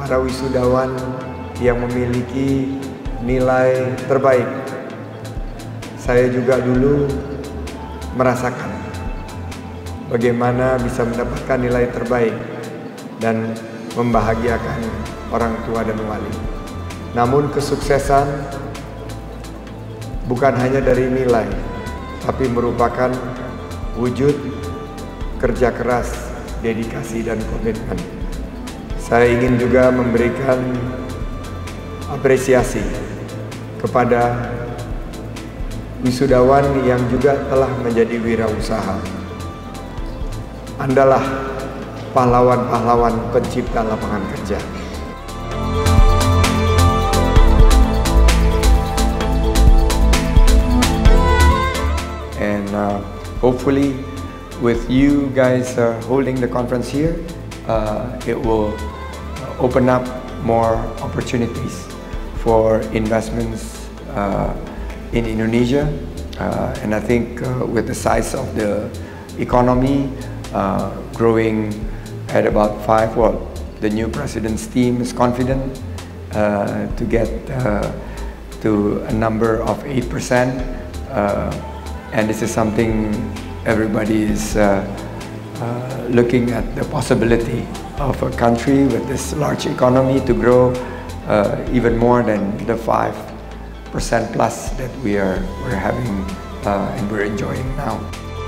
para wisudawan yang memiliki nilai terbaik. Saya juga dulu merasakan bagaimana bisa mendapatkan nilai terbaik dan membahagiakan orang tua dan wali. Namun kesuksesan bukan hanya dari nilai, tapi merupakan wujud kerja keras, dedikasi, dan komitmen. Saya ingin juga memberikan apresiasi kepada wisudawan yang juga telah menjadi wirausaha. Andalah pahlawan-pahlawan pencipta lapangan kerja. And hopefully with you guys holding the conference here, it will open up more opportunities for investments in Indonesia. And I think with the size of the economy growing at about 5, well, the new president's team is confident to get to a number of 8%. And this is something everybody is looking at, the possibility of a country with this large economy to grow even more than the 5% plus that we're having and we're enjoying now.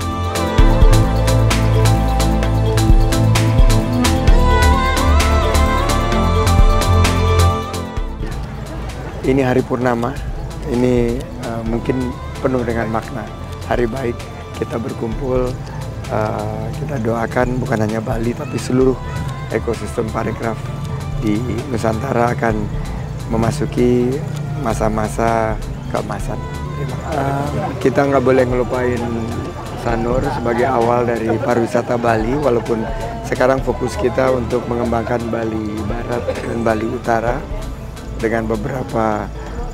Ini hari purnama, ini mungkin penuh dengan makna. Hari baik, kita berkumpul, kita doakan bukan hanya Bali tapi seluruh ekosistem parekraf di Nusantara akan memasuki masa-masa keemasan. Kita nggak boleh ngelupain Sanur sebagai awal dari pariwisata Bali, walaupun sekarang fokus kita untuk mengembangkan Bali Barat dan Bali Utara dengan beberapa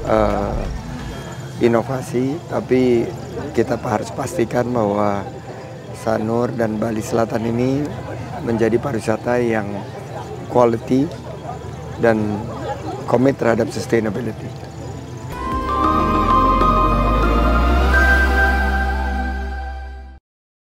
inovasi, tapi kita harus pastikan bahwa Sanur dan Bali Selatan ini menjadi pariwisata yang quality dan komit terhadap sustainability.